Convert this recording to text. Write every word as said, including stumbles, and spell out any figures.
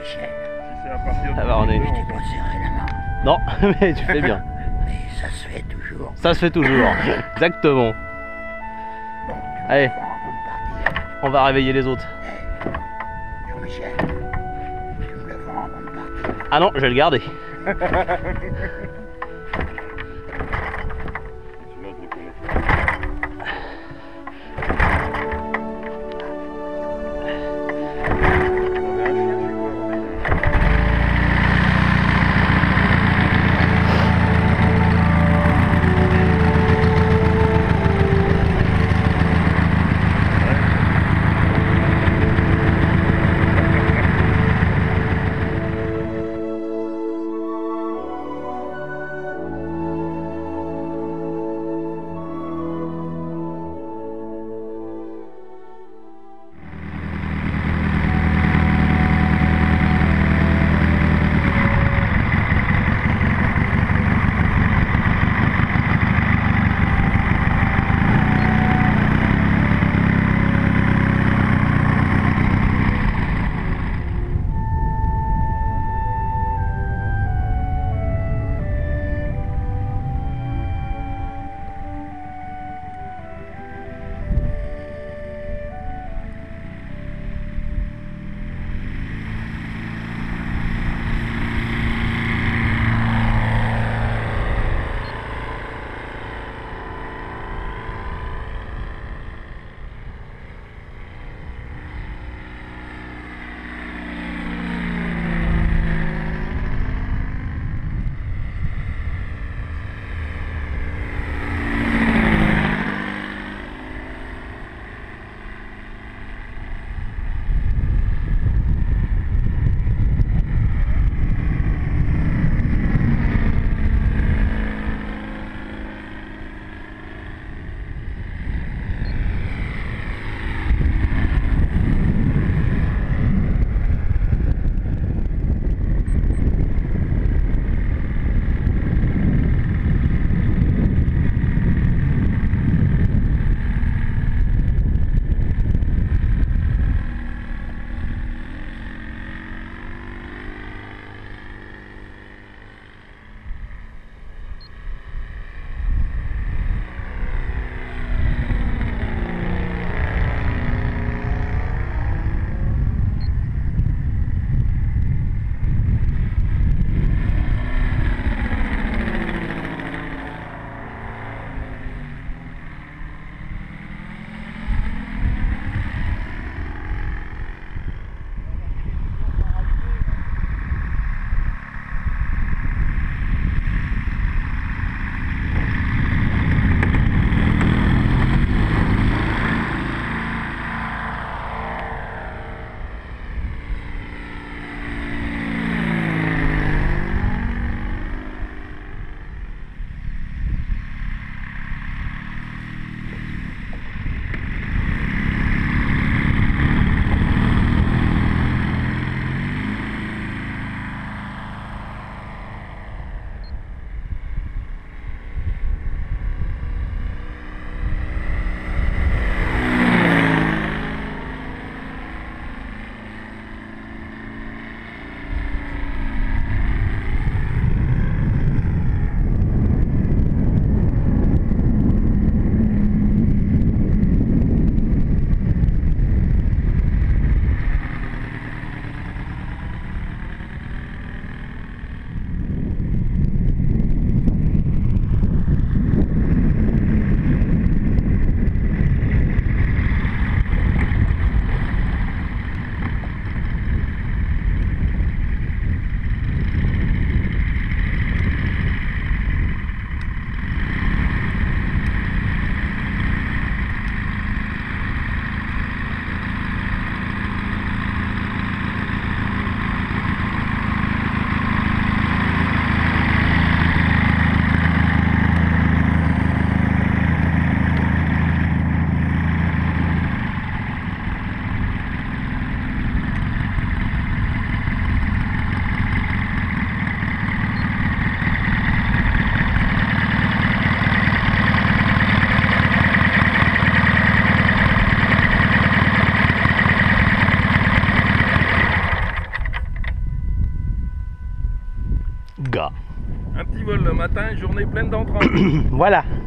Michel. Si c'est à partir de Ah bah, on est- Je t'ai pas serré la main. Non, mais tu fais bien. Mais ça se fait toujours. Ça se fait toujours. Exactement. Bon, tu Allez. me le vends avant de partir. On va réveiller les autres. Jean-Michel, tu me le vends avant de partir. Ah non, je vais le garder. Celui-là, je le connais. Vous avez un chien, je vois, on est- matin, journée pleine d'entrants. Voilà.